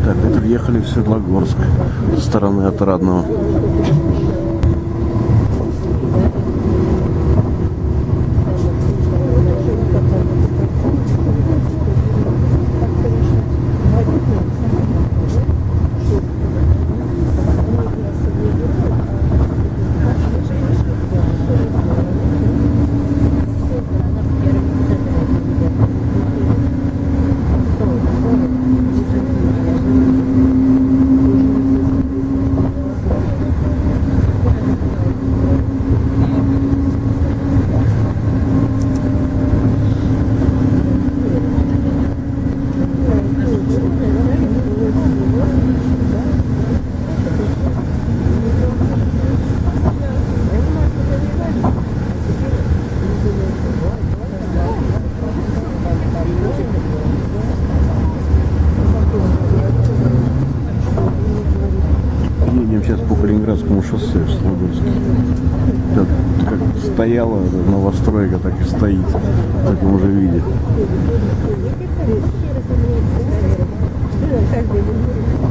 Так, мы приехали в Светлогорск со стороны Отрадного. Едем сейчас по Калининградскому шоссе в Светлогорске. Как стояла новостройка, так и стоит в таком же виде.